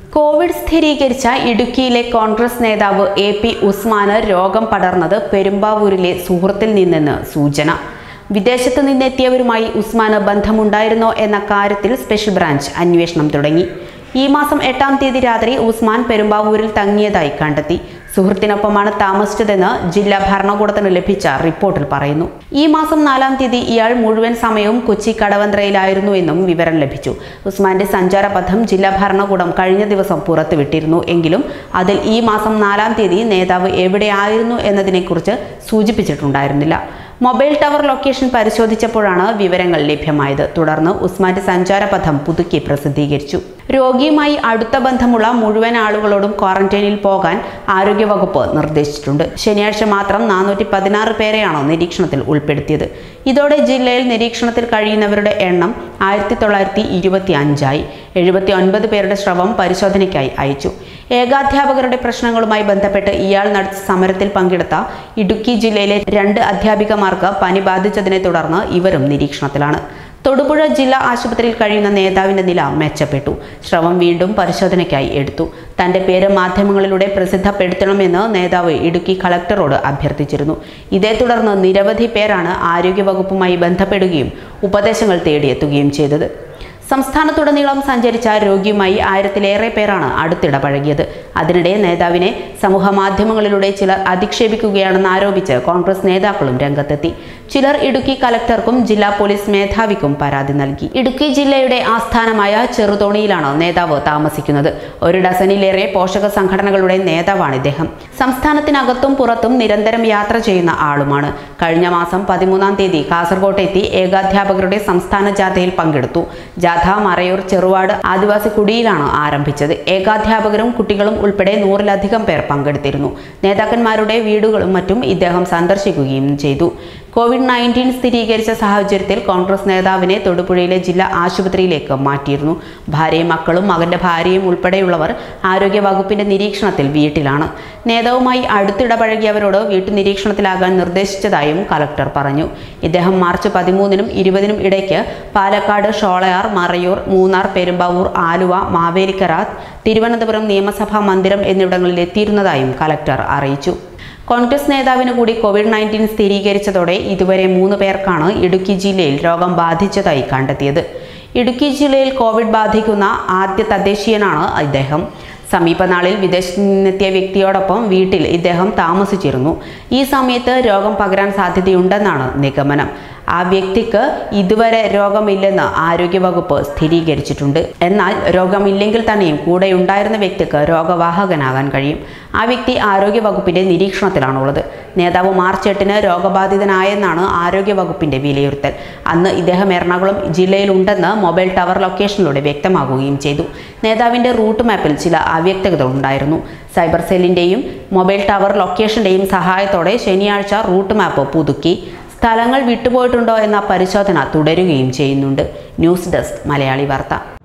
Covid സ്ഥിരീകരിച്ച ഇടുക്കിയിലെ കോൺഗ്രസ് നേതാവ് എ.പി. ഉസ്മാന് രോഗം പടർന്നത് പെരുമ്പാവൂരിലെ സുഹൃത്തിൽ നിന്നെന്ന് സൂചന. വിദേശത്ത് നിന്നെത്തിയവരുമായി ഉസ്മാന് ബന്ധമുണ്ടായിരുന്നോ എന്ന കാര്യത്തിൽ സ്പെഷ്യൽ ബ്രാഞ്ച് അന്വേഷണം തുടങ്ങി. ഈ മാസം 8-ാം തീയതി രാത്രി ഉസ്മാൻ പെരുമ്പാവൂരിൽ തങ്ങിയതായി കണ്ടെത്തി. സുഹൃത്തിനൊപ്പമാണ് താമസിച്ചതെന്ന് ജില്ലാ ഭരണകൂടത്തിന് ലഭിച്ച റിപ്പോർട്ടിൽ പറയുന്നു. ഈ മാസം 4-ാം തീയതി ഇയാൾ മുഴുവൻ സമയവും കൊച്ചി കടവന്ത്രയിലായിരുന്നു എന്നും വിവരം ലഭിച്ചു. ഉസ്മാന്റെ സഞ്ചാരപഥം ജില്ലാ ഭരണകൂടം കഴിഞ്ഞ ദിവസം പുറത്തുവിട്ടിരുന്നു. എങ്കിലും അതിൽ ഈ മാസം 4-ാം തീയതി നേതാവ് എവിടെയായിരുന്നു എന്നതിനെക്കുറിച്ച് സൂചിപ്പിച്ചിട്ടുണ്ടായിരുന്നില്ല. മൊബൈൽ ടവർ ലൊക്കേഷൻ പരിശോധിച്ചപ്പോഴാണ് വിവരങ്ങൾ ലഭ്യമായത്. തുടർന്ന് ഉസ്മാന്റെ സഞ്ചാരപഥം പുതുക്കി പ്രസിദ്ധീകരിച്ചു. രോഗിയുമായി അടുത്ത ബന്ധമുള്ള മുഴുവൻ ആളുകളോടും ക്വാറന്റൈനിൽ പോകാൻ ആരോഗ്യവകുപ്പ് നിർദ്ദേശിച്ചിട്ടുണ്ട്. ശനിയാഴ്ച മാത്രം 416 പേരെയാണ് നിരീക്ഷണത്തിൽ ഉൾപ്പെടുത്തിയത്. ഇതോടെ ജില്ലയിൽ നിരീക്ഷണത്തിൽ കഴിയുന്നവരുടെ എണ്ണം 1925 ആയി. 79 പേരുടെ സ്രവം പരിശോധനയ്ക്കായി അയച്ചു. ഏകാധ്യാപകരുടെ പ്രശ്നങ്ങളുമായി ബന്ധപ്പെട്ട് ഇയാൾ നടത്തിയ സമരത്തിൽ പങ്കെടുത്ത ഇടുക്കി ജില്ലയിലെ 2 അധ്യാപികമാർക്ക് പനി ബാധിച്ചതിനെ തുടർന്ന് ഇവരും നിരീക്ഷണത്തിലാണ്. തൊടുപുഴ ജില്ലാ ആശുപത്രിയിൽ കഴിയുന്ന നേതാവിന്റെ നില മെച്ചപ്പെട്ടു. സ്രവം വീണ്ടും പരിശോധനയ്ക്കായി എടുത്തു. തന്റെ പേര് മാധ്യമങ്ങളിലൂടെ പ്രസിദ്ധപ്പെടുത്തണമെന്ന് നേതാവ് ഇടുക്കി കളക്ടറോട് അഭ്യർത്ഥിച്ചിരുന്നു. ഇതേ തുടർന്ന് നിരവധി പേരാണ് ആരോഗ്യവകുപ്പുമായി ബന്ധപ്പെടുകയും ഉപദേശങ്ങൾ തേടിയെത്തുകയും ചെയ്തത്. സംസ്ഥാനത്തുടനീളം സഞ്ചരിച്ച രോഗിയുമായി 1000-ലേറെ പേരാണ് അടുത്തിടപഴകിയത്. അതിനിടെ നേതാവിനെ സമൂഹ മാധ്യമങ്ങളിലൂടെ ചിലർ അധിക്ഷേപിക്കുകയാണെന്ന് ആരോപിച്ച് കോൺഗ്രസ് നേതാക്കളും രംഗത്തെത്തി. ചിലർ ഇടുക്കി കളക്ടർക്കും ജില്ലാ പോലീസ് മേധാവിക്കും പരാതി നൽകി. ഇടുക്കി ജില്ലയുടെ ആസ്ഥാനമായ ചെറുതോണിയിലാണ് നേതാവ് താമസിക്കുന്നത്. 1 ഡസനിലേറെ പോഷക സംഘടനകളുടെ നേതാവാണ് ഇദ്ദേഹം. സംസ്ഥാനത്തിനകത്തും പുറത്തും നിരന്തരം യാത്ര ചെയ്യുന്ന ആളുമാണ്. കഴിഞ്ഞ മാസം 13-ാം തീയതി കാസർകോട്ട് എത്തി ഏകാധ്യാപകരുടെ സംസ്ഥാന ജാഥയിൽ പങ്കെടുത്തു. ജാഥ മറയൂർ ചെറുവാട് ആദിവാസി കുടിയിലാണ് ആരംഭിച്ചത്. ഏകാധ്യാപകരും കുട്ടികളും ഉൾപ്പെടെ 100-ലധികം പേർ പങ്കെടുത്തിരുന്നു. നേതാക്കന്മാരുടെ വീടുകളും മറ്റും ഇദ്ദേഹം സന്ദർശിക്കുകയും ചെയ്തു. COVID-19 സ്ഥിരീകരിച്ച സാഹചര്യത്തിൽ കോൺഗ്രസ് നേതാവിനെ തൊടുപുഴയിലെ ജില്ലാ ആശുപത്രിയിലേക്ക് മാറ്റിയിരുന്നു. ഭാര്യയും മക്കളും മകന്റെ ഭാര്യയും ഉൾപ്പെടെയുള്ളവർ ആരോഗ്യവകുപ്പിന്റെ നിരീക്ഷണത്തിൽ വീട്ടിലാണ്. നേതാവുമായി അടുത്തിടപഴകിയവരോട് വീട്ടുനിരീക്ഷണത്തിലാകാൻ നിർദ്ദേശിച്ചതായും കളക്ടർ പറഞ്ഞു. ഇദ്ദേഹം മാർച്ച് 13-നും 20-നും ഇടയ്ക്ക് പാലക്കാട്, ഷോളയാർ, മറയൂർ, മൂന്നാർ, പെരുമ്പാവൂർ, ആലുവ, മാവേലിക്കര, തിരുവനന്തപുരം നിയമസഭാ മന്ദിരം എന്നിവിടങ്ങളിൽ എത്തിയിരുന്നതായും കളക്ടർ അറിയിച്ചു. കോൺഗ്രസ് നേതാവിന് കൂടി COVID-19 സ്ഥിരീകരിച്ചതോടെ ഇതുവരെ 3 പേർക്കാണ് ഇടുക്കി ജില്ലയിൽ രോഗം ബാധിച്ചതായി കണ്ടെത്തിയത്. ഇടുക്കി ജില്ലയിൽ കോവിഡ് ബാധിക്കുന്ന ആദ്യ തദ്ദേശീയനാണ് ഇദ്ദേഹം. സമീപനാളിൽ വിദേശത്ത് നിന്നെത്തിയ വ്യക്തിയോടൊപ്പം വീട്ടിൽ ഇദ്ദേഹം താമസിച്ചിരുന്നു. ഈ സമയത്ത് രോഗം പകരാൻ സാധ്യതയുണ്ടെന്നാണ് നിഗമനം. ആ വ്യക്തിക്ക് ഇതുവരെ രോഗമില്ലെന്ന് ആരോഗ്യവകുപ്പ് സ്ഥിരീകരിച്ചിട്ടുണ്ട്. എന്നാൽ രോഗമില്ലെങ്കിൽ തന്നെയും കൂടെയുണ്ടായിരുന്ന വ്യക്തിക്ക് രോഗവാഹകനാകാൻ കഴിയും. ആ വ്യക്തി ആരോഗ്യവകുപ്പിന്റെ നിരീക്ഷണത്തിലാണുള്ളത്. നേതാവ് മാർച്ച് 8-ന് രോഗബാധിതനായെന്നാണ് ആരോഗ്യവകുപ്പിന്റെ വിലയിരുത്തൽ. അന്ന് ഇദ്ദേഹം എറണാകുളം ജില്ലയിലുണ്ടെന്ന് മൊബൈൽ ടവർ ലൊക്കേഷനിലൂടെ വ്യക്തമാകുകയും ചെയ്തു. നേതാവിന്റെ റൂട്ട് മാപ്പിൽ ചില അവ്യക്തതകൾ ഉണ്ടായിരുന്നു. സൈബർ സെല്ലിന്റെയും മൊബൈൽ ടവർ ലൊക്കേഷന്റെയും സഹായത്തോടെ ശനിയാഴ്ച റൂട്ട് മാപ്പ് പുതുക്കി. സ്ഥലങ്ങൾ വിട്ടുപോയിട്ടുണ്ടോ എന്ന പരിശോധന തുടരുകയും ചെയ്യുന്നുണ്ട്. ന്യൂസ് ഡെസ്ക് മലയാളി വാർത്ത.